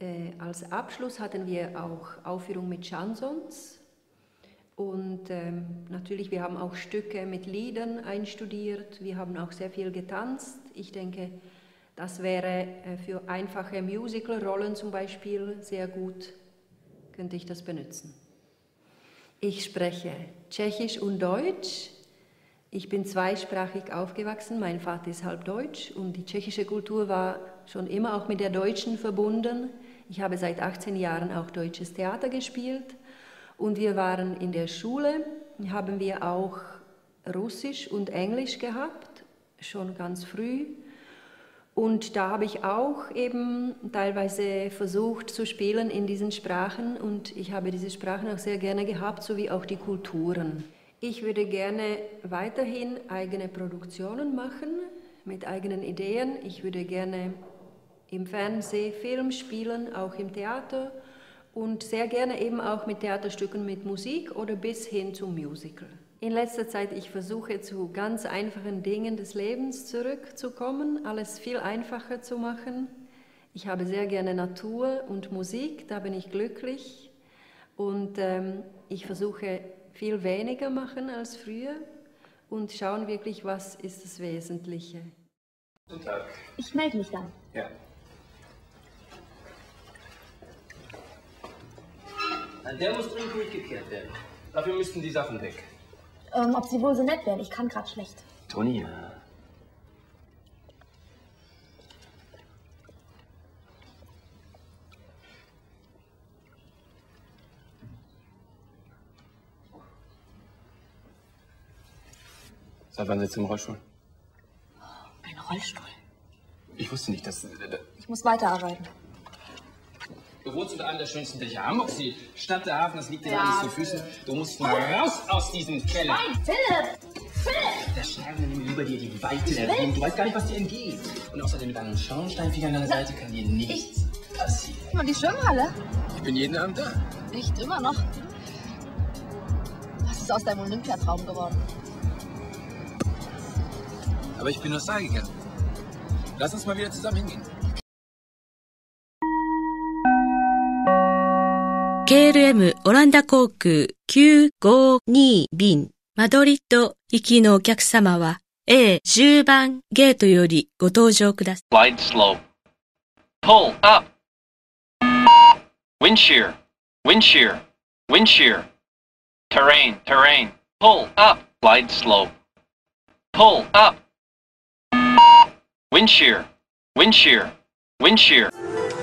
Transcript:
Als Abschluss hatten wir auch Aufführung mit Chansons und natürlich, wir haben auch Stücke mit Liedern einstudiert, wir haben auch sehr viel getanzt. Ich denke, das wäre für einfache Musical-Rollen zum Beispiel sehr gut, könnte ich das benutzen. Ich spreche Tschechisch und Deutsch. Ich bin zweisprachig aufgewachsen, mein Vater ist halb deutsch und die tschechische Kultur war schon immer auch mit der deutschen verbunden. Ich habe seit 18 Jahren auch deutsches Theater gespielt und wir waren in der Schule, haben wir auch Russisch und Englisch gehabt, schon ganz früh. Und da habe ich auch eben teilweise versucht zu spielen in diesen Sprachen und ich habe diese Sprachen auch sehr gerne gehabt, sowie auch die Kulturen. Ich würde gerne weiterhin eigene Produktionen machen, mit eigenen Ideen. Ich würde gerne im Fernsehen, Film spielen, auch im Theater und sehr gerne eben auch mit Theaterstücken mit Musik oder bis hin zum Musical. In letzter Zeit, ich versuche zu ganz einfachen Dingen des Lebens zurückzukommen, alles viel einfacher zu machen. Ich habe sehr gerne Natur und Musik, da bin ich glücklich und ich versuche viel weniger machen als früher und schauen wirklich, was ist das Wesentliche. Guten Tag. Ich melde mich dann. Ja. Der muss dringend durchgekehrt werden. Dafür müssten die Sachen weg. Ob Sie wohl so nett wären? Ich kann gerade schlecht. Toni, seit wann sitzt du im Rollstuhl? Ein Rollstuhl? Ich wusste nicht, dass... Ich muss weiterarbeiten. Du wohnst unter einem der schönsten Dächer Hamburgs. Die Stadt, der Hafen, das liegt dir alles zu Füßen. Du musst mal raus aus diesem Keller. Nein, Philipp! Philipp! Der Sterne nimmt über dir die Weite der Welt. Du weißt gar nicht, was dir entgeht. Und außerdem mit einem Schornsteinfeger an deiner Seite kann dir nichts passieren. Und die Schwimmhalle? Ich bin jeden Abend da. Nicht immer noch. Was ist aus deinem Olympiatraum geworden? Aber ich bin nur da gegangen. Lass uns mal wieder zusammen hingehen. KLM オランダ航空952便マドリッド行きのお客様は A10 番ゲートよりご搭乗ください。 Slide slope. Pull up. Wind shear. Wind shear. Wind shear. Terrain. Terrain. Pull up. Slide slope. Pull up. Wind shear. Wind shear. Wind shear.